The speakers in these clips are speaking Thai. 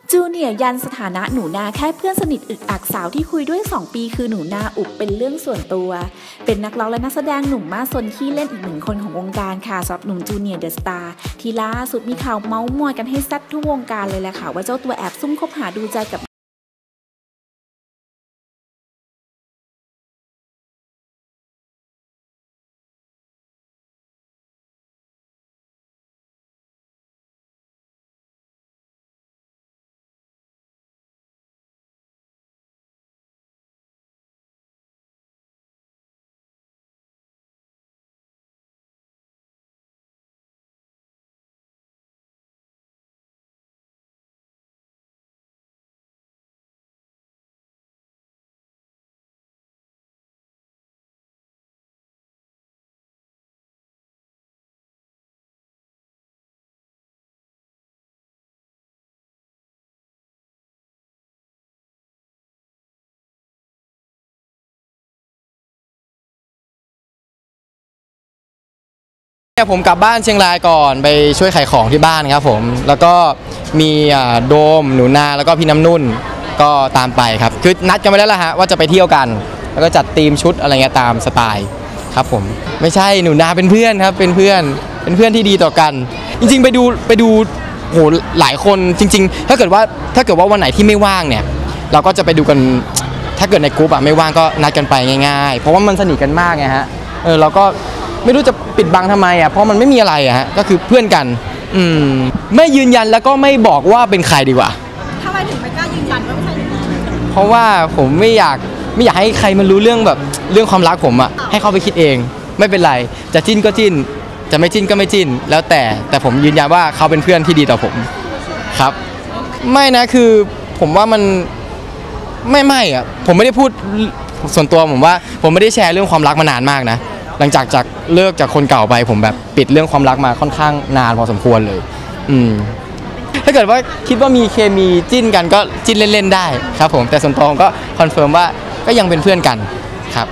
จูเนียร์ยันสถานะหนูนาแค่เพื่อนสนิทอึกอักสาวที่คุยด้วย2 ปีคือหนูนาอุบเป็นเรื่องส่วนตัวเป็นนักร้องและนักแสดงหนุ่มมาซนขี้เล่นอีกหนึ่งคนของวงการค่ะสำหรับหนุ่มจูเนียร์เดอะสตาร์ที่ล่าสุดมีข่าวเม้ามอยกันให้แซ่บทั่ววงการเลยแหละค่ะว่าเจ้าตัวแอบซุ่มคบหาดูใจกับผมกลับบ้านเชียงรายก่อนไปช่วยขายของที่บ้านครับผมแล้วก็มีโดมหนูนาแล้วก็พี่น้ำนุ่นก็ตามไปครับคือนัดกันไปแล้วล่ะฮะว่าจะไปเที่ยวกันแล้วก็จัดธีมชุดอะไรเงี้ยตามสไตล์ครับผมไม่ใช่หนูนาเป็นเพื่อนครับเป็นเพื่อนที่ดีต่อกันจริงๆไปดูโหหลายคนจริงๆถ้าเกิดว่าวันไหนที่ไม่ว่างเนี่ยเราก็จะไปดูกันถ้าเกิดในกรุ๊ปไม่ว่างก็นัดกันไปง่ายๆเพราะว่ามันสนิทกันมากไงฮะเราก็ไม่รู้จะปิดบังทำไมเพราะมันไม่มีอะไรฮะก็คือเพื่อนกันไม่ยืนยันแล้วก็ไม่บอกว่าเป็นใครดีกว่าทำไมถึงไม่กล้ายืนยันว่าไม่ใช่หนูนาเพราะว่าผมไม่อยากให้ใครมันรู้เรื่องความรักผมให้เขาไปคิดเองไม่เป็นไรจะจิ้นก็จิ้นจะไม่จิ้นก็ไม่จิ้นแล้วแต่ผมยืนยันว่าเขาเป็นเพื่อนที่ดีต่อผมครับไม่นะคือผมว่ามันไม่ผมไม่ได้พูดส่วนตัวผมว่าผมไม่ได้แชร์เรื่องความรักมานานมากนะหลังจากเลิกจากคนเก่าไปผมแบบปิดเรื่องความรักมาค่อนข้างนานพอสมควรเลยถ้าเกิดว่าคิดว่ามีเคมีจิ้นกันก็จิ้นเล่นๆได้ครับผมแต่ส่วนตัวผมก็คอนเฟิร์มว่าก็ยังเป็นเพื่อนกันครับ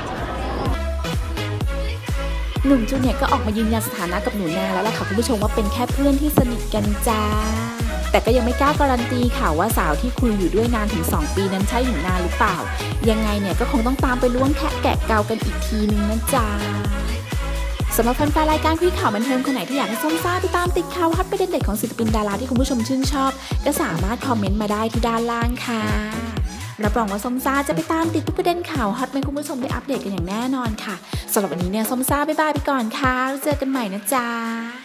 หนุ่มจูเนียร์ก็ออกมายืนยันสถานะกับหนูนาแล้วล่ะค่ะคุณผู้ชมว่าเป็นแค่เพื่อนที่สนิทกันจ้าแต่ก็ยังไม่กล้าการันตีค่ะว่าสาวที่คุยอยู่ด้วยนานถึง2 ปีนั้นใช่หนูนาหรือเปล่ายังไงเนี่ยก็คงต้องตามไปล้วงแกะเกากันอีกทีนึงนะจ๊ะสำหรับแฟนๆรายการคุยข่าวบันเทิงคนไหนที่อยากให้ส้มซ่าไปตามติดข่าวฮอตประเด็นเด็ดของศิลปินดาราที่คุณผู้ชมชื่นชอบก็สามารถคอมเมนต์มาได้ที่ด้านล่างค่ะรับรองว่าส้มซ่าจะไปตามติดทุกประเด็นข่าวฮอตให้คุณผู้ชมได้อัปเดตกันอย่างแน่นอนค่ะสำหรับวันนี้เนี่ยส้มซ่าบ๊ายบายไปก่อนค่ะแล้วเจอกันใหม่นะจ๊ะ